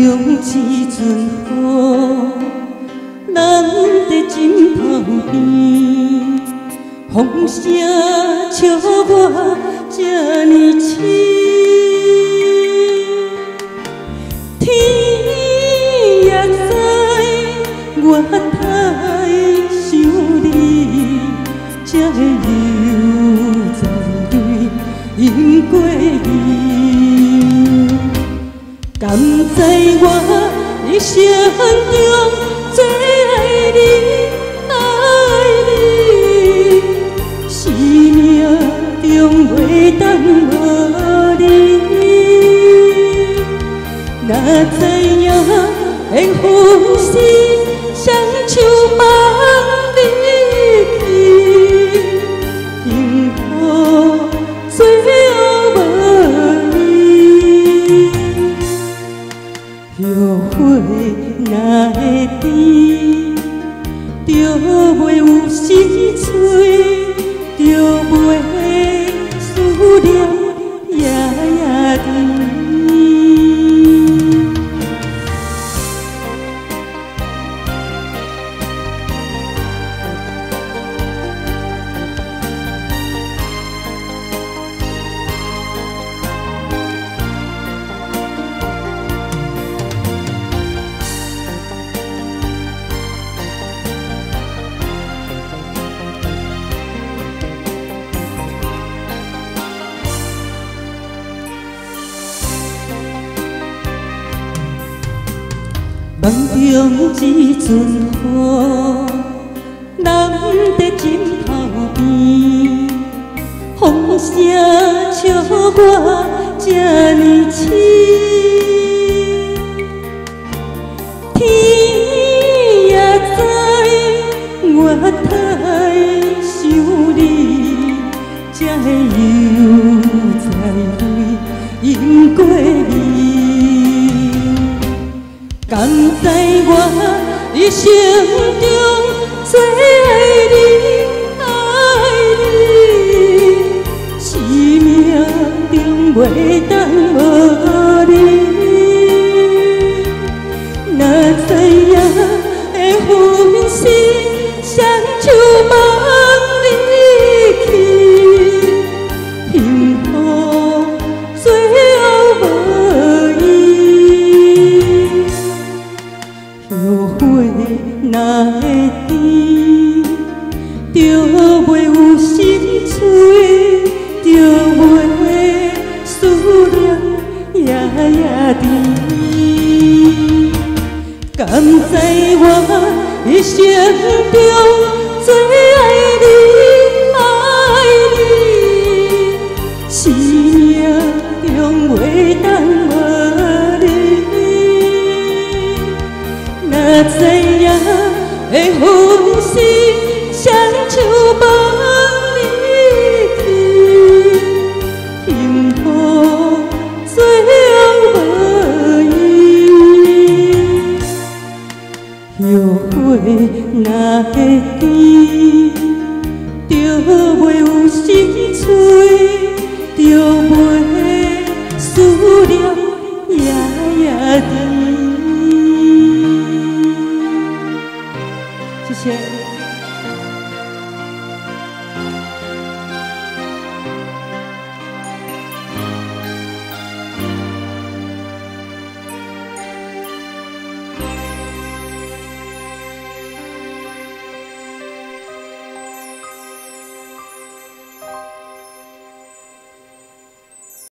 一阵雨，人在枕头边，风声笑我这呢痴。天也知我太想你，才会流在泪饮过伊。甘知我一生中最爱你，爱你，生命中袂当无你。若知影缘分是双手放你去，幸福最后无你。后悔若会甜，就袂有心碎，就袂思念夜夜甜。梦中一阵雨，人在枕头边，风声笑我这呢痴。天也知我太想你，才会流在泪饮过伊。甘知我一生中最爱你，爱你，生命中袂当无你。若知影缘分是双手放你去，幸福最后无伊。后悔若会甜，就袂有心碎，就袂思念夜夜甜。甘知我一生中最爱你，爱你，生命中袂当无你。若知影缘分是双手放你去，幸福最后无伊。后悔若会甜，就袂有心碎，就袂思念夜夜甜。谢谢。